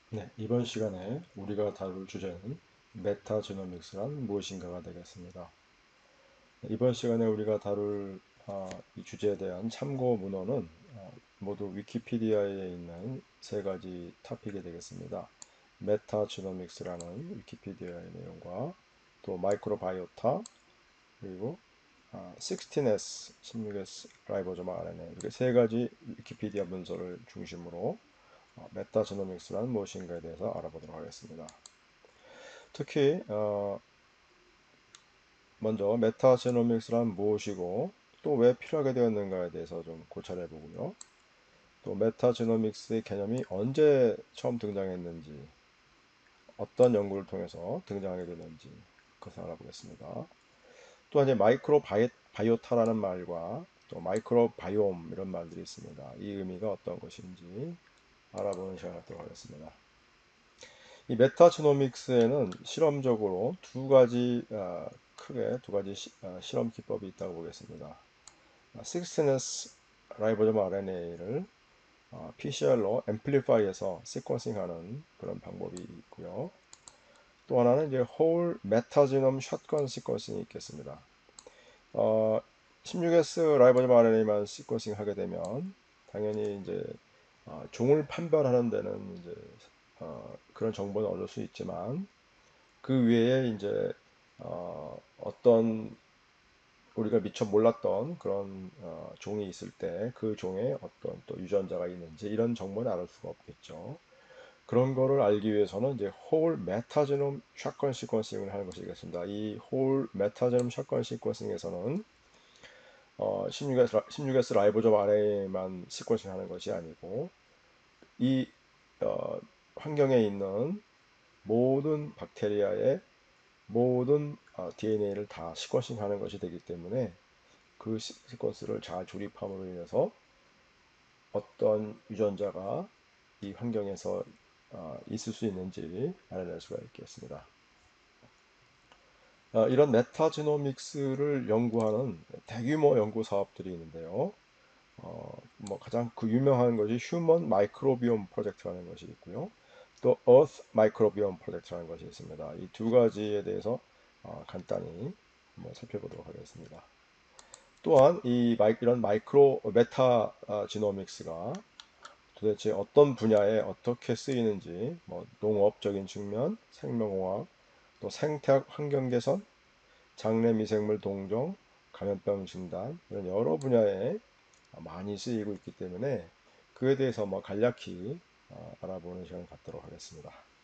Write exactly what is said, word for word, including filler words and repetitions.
네, 이번 시간에 우리가 다룰 주제는 메타지노믹스란 무엇인가가 되겠습니다. 이번 시간에 우리가 다룰 아, 이 주제에 대한 참고 문헌은 아, 모두 위키피디아에 있는 세 가지 토픽이 되겠습니다. 메타지노믹스라는 위키피디아의 내용과 또 마이크로바이오타 그리고 아, 십육 에스, 십육 에스 라이보조마 알엔에이 이렇게 세 가지 위키피디아 문서를 중심으로 어, 메타지노믹스란 무엇인가에 대해서 알아보도록 하겠습니다. 특히 어, 먼저 메타제노믹스란 무엇이고 또 왜 필요하게 되었는가에 대해서 좀 고찰해 보고요. 또 메타제노믹스의 개념이 언제 처음 등장했는지, 어떤 연구를 통해서 등장하게 됐는지 그것을 알아보겠습니다. 또 이제 마이크로 바이, 바이오타라는 말과 또 마이크로 바이옴 이런 말들이 있습니다. 이 의미가 어떤 것인지 알아보는 시간을 갖도록 하겠습니다. 이 메타지노믹스에는 실험적으로 두 가지 아, 크게 두 가지 시, 아, 실험 기법이 있다고 보겠습니다. 식스티네스 라이보좀 알엔에이를 피씨알로 앰플리파이해서 시퀀싱하는 그런 방법이 있고요. 또 하나는 이제 홀 메타지놈 샷건 시퀀싱이 있겠습니다. 어, 십육 에스 라이보좀 알엔에이만 시퀀싱 하게 되면 당연히 이제 어, 종을 판별하는 데는 이제 어, 그런 정보는 얻을 수 있지만 그 외에 이제 어, 어떤 우리가 미처 몰랐던 그런 어, 종이 있을 때 그 종에 어떤 또 유전자가 있는지 이런 정보는 알을 수가 없겠죠. 그런 거를 알기 위해서는 이제 홀 메타제놈 샷건 시퀀싱을 하는 것이겠습니다. 이 홀 메타제놈 샷건 시퀀싱에서는 어, 십육 에스, 십육 에스 라이보점 아래에만 시퀀싱 하는 것이 아니고 이 어, 환경에 있는 모든 박테리아의 모든 디엔에이를 다 시퀀싱 하는 것이 되기 때문에 그 시퀀스를 잘 조립함으로 인해서 어떤 유전자가 이 환경에서 어, 있을 수 있는지 알아낼 수가 있겠습니다. 어, 이런 메타지노믹스를 연구하는 대규모 연구 사업들이 있는데요. 어, 뭐 가장 그 유명한 것이 휴먼 마이크로비옴 프로젝트라는 것이 있고요. 또 Earth 마이크로비옴 프로젝트라는 것이 있습니다. 이 두 가지에 대해서 어, 간단히 한번 살펴보도록 하겠습니다. 또한 이 마이, 이런 마이크로 메타 아, 지노믹스가 도대체 어떤 분야에 어떻게 쓰이는지 뭐 농업적인 측면, 생명공학, 또 생태학 환경 개선, 장내 미생물 동종, 감염병 진단 이런 여러 분야에 많이 쓰이고 있기 때문에 그에 대해서 뭐 간략히 어, 알아보는 시간을 갖도록 하겠습니다.